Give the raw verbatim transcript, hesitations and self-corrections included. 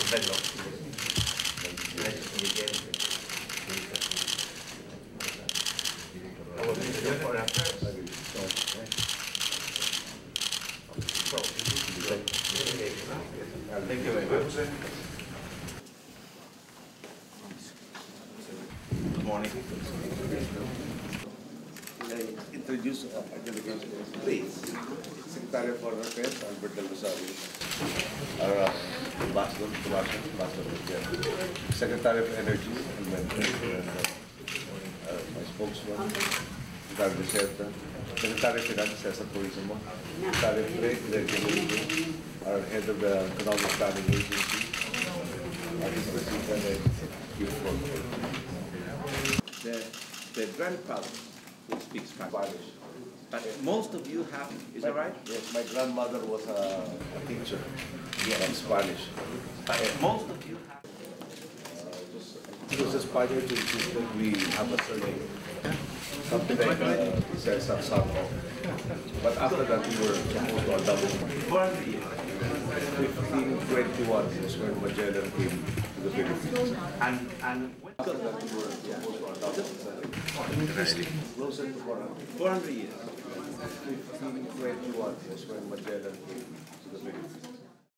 Thank you very much. Good morning. Introduce our delegation, please. Secretary of Foreign Affairs, Alfredo Rosario. Our uh, Ambassador, Sebastian, Ambassador Piñera. Secretary of Energy, Almendras. Uh, my spokesman, Lacierda. Secretary of Finance, Cesar, Purisima. Secretary of Trade, Gregory. Our head of the Economic Planning Agency. Our President Piñera. The, the grandfather who speaks Spanish. But most of you have, is my, that right? Yes, my grandmother was a, a teacher yeah. of Spanish. But most of you have. Uh, just, it was a Spanish that we have a surname. Something like uh, Cesar Santo. But after that we were supposed to adopt it. fifteen twenty-one is when Magellan came to the Philippines. And, and after that we were supposed to adopt it. Closer to four hundred years. fifteen twenty-one is when Magellan came to the Philippines.